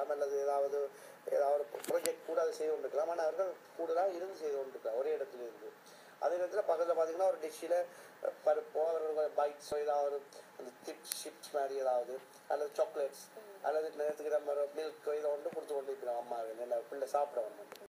கொண்டிருக்கலாம் அல்லது ஏதாவது ப்ராஜெக்ட் கூட அதை செய்து கொண்டிருக்கலாம். ஆனால் அவர்கள் கூடுதலாக இருந்து செய்து கொண்டிருக்கலாம் ஒரே இடத்துல இருந்து. அதே நேரத்தில் பக்கத்தில் பார்த்தீங்கன்னா ஒரு டிஷ்ஷில் பருப்போ அவர்கள் பைட்ஸோ ஏதாவது அந்த சிப்ஸ் மாதிரி ஏதாவது அல்லது சாக்லேட்ஸ் அல்லது நேரத்துக்கு நம்ம மில்க் இதை கொண்டு கொடுத்து கொண்டு இருக்கிறோம் அம்மா என்ன பிள்ளை சாப்பிட வரணும்.